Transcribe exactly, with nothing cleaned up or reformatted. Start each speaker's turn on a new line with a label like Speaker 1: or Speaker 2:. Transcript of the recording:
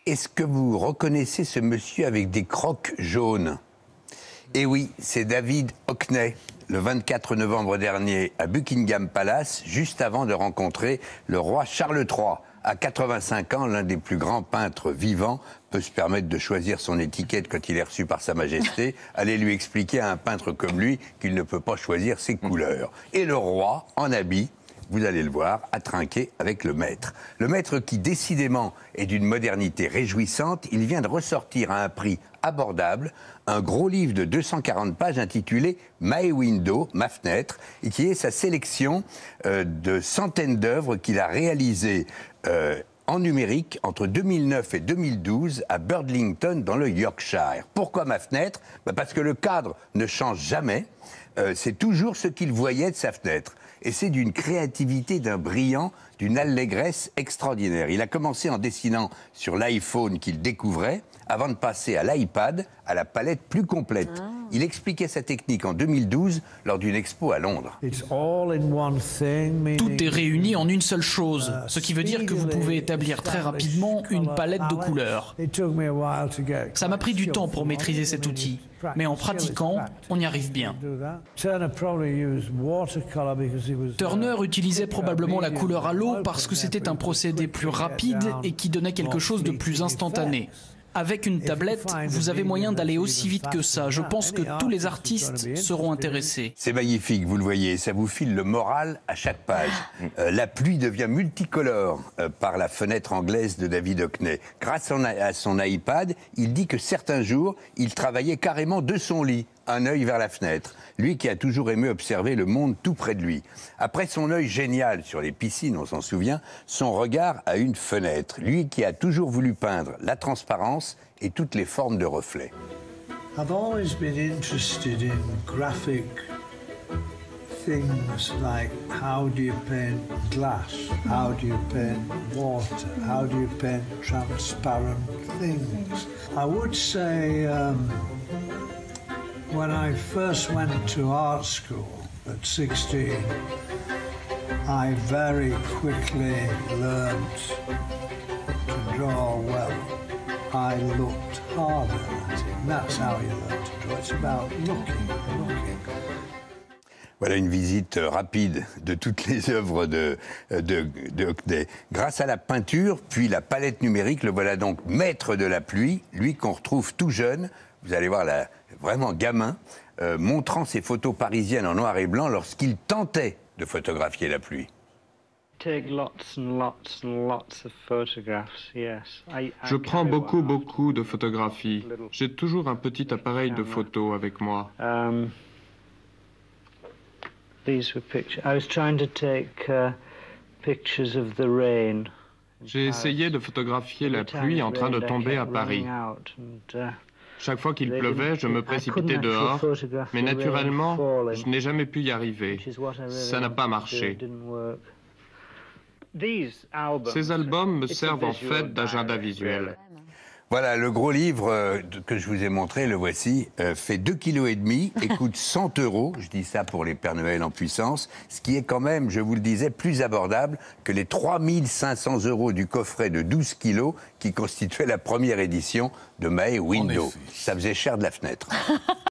Speaker 1: Est-ce que vous reconnaissez ce monsieur avec des crocs jaunes? Eh oui, c'est David Hockney, le vingt-quatre novembre dernier à Buckingham Palace, juste avant de rencontrer le roi Charles trois. À quatre-vingt-cinq ans, l'un des plus grands peintres vivants peut se permettre de choisir son étiquette quand il est reçu par Sa Majesté. Allez lui expliquer à un peintre comme lui qu'il ne peut pas choisir ses couleurs. Et le roi, en habit, vous allez le voir, a trinqué avec le maître. Le maître qui, décidément, est d'une modernité réjouissante, il vient de ressortir à un prix abordable un gros livre de deux cent quarante pages intitulé « My Window », ma fenêtre, et qui est sa sélection euh, de centaines d'œuvres qu'il a réalisées euh, en numérique entre deux mille neuf et deux mille douze à Birdlington dans le Yorkshire. Pourquoi ma fenêtre? Ben parce que le cadre ne change jamais, euh, c'est toujours ce qu'il voyait de sa fenêtre. Et c'est d'une créativité, d'un brillant, d'une allégresse extraordinaire. Il a commencé en dessinant sur l'iPhone qu'il découvrait, avant de passer à l'iPad, à la palette plus complète. Ah. Il expliquait sa technique en deux mille douze lors d'une expo à Londres.
Speaker 2: Tout est réuni en une seule chose, ce qui veut dire que vous pouvez établir très rapidement une palette de couleurs. Ça m'a pris du temps pour maîtriser cet outil, mais en pratiquant, on y arrive bien. Turner utilisait probablement la couleur à l'eau parce que c'était un procédé plus rapide et qui donnait quelque chose de plus instantané. Avec une tablette, vous avez moyen d'aller aussi vite que ça. Je pense que tous les artistes seront intéressés.
Speaker 1: C'est magnifique, vous le voyez, ça vous file le moral à chaque page. Euh, la pluie devient multicolore euh, par la fenêtre anglaise de David Hockney. Grâce à son iPad, il dit que certains jours, il travaillait carrément de son lit, un œil vers la fenêtre. Lui qui a toujours aimé observer le monde tout près de lui. Après son œil génial sur les piscines, on s'en souvient, son regard a une fenêtre. Lui qui a toujours voulu peindre la transparence et toutes les formes de reflets.
Speaker 3: I've always been interested in graphic things like how do you paint glass, how do you paint water, how do you paint transparent things. I would say um, when I first went to art school at sixteen, I very quickly learned to draw well. I looked harder at it. And that's how you learn to draw. It's about looking, looking.
Speaker 1: Voilà une visite rapide de toutes les œuvres de, de, de Hockney. Grâce à la peinture, puis la palette numérique, le voilà donc maître de la pluie, lui qu'on retrouve tout jeune, vous allez voir là, vraiment gamin, euh, montrant ses photos parisiennes en noir et blanc lorsqu'il tentait de photographier la pluie.
Speaker 4: Je prends beaucoup, beaucoup de photographies. J'ai toujours un petit appareil de photo avec moi. J'ai essayé de photographier la pluie en train de tomber à Paris. Chaque fois qu'il pleuvait, je me précipitais dehors, mais naturellement, je n'ai jamais pu y arriver. Ça n'a pas marché. Ces albums me servent en fait d'agenda visuel.
Speaker 1: Voilà, le gros livre que je vous ai montré, le voici, euh, fait deux kilos et demi et coûte cent euros. Je dis ça pour les Pères Noël en puissance, ce qui est quand même, je vous le disais, plus abordable que les trois mille cinq cents euros du coffret de douze kilos qui constituait la première édition de My Window. Ça faisait cher de la fenêtre.